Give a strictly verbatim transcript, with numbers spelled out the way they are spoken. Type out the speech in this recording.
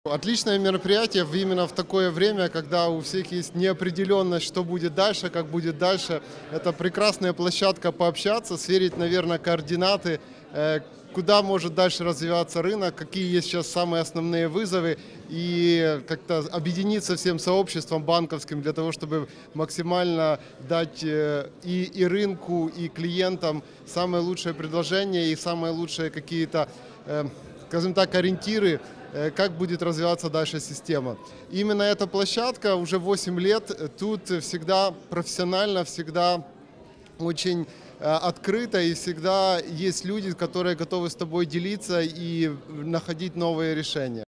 Отличное мероприятие именно в такое время, когда у всех есть неопределенность, что будет дальше, как будет дальше. Это прекрасная площадка пообщаться, сверить, наверное, координаты, э, куда может дальше развиваться рынок, какие есть сейчас самые основные вызовы, и как-то объединиться всем сообществом банковским для того, чтобы максимально дать э, и, и рынку, и клиентам самые лучшие предложения и самые лучшие какие-то, э, скажем так, ориентиры, как будет развиваться дальше система. Именно эта площадка уже восемь лет, тут всегда профессионально, всегда очень открыто, и всегда есть люди, которые готовы с тобой делиться и находить новые решения.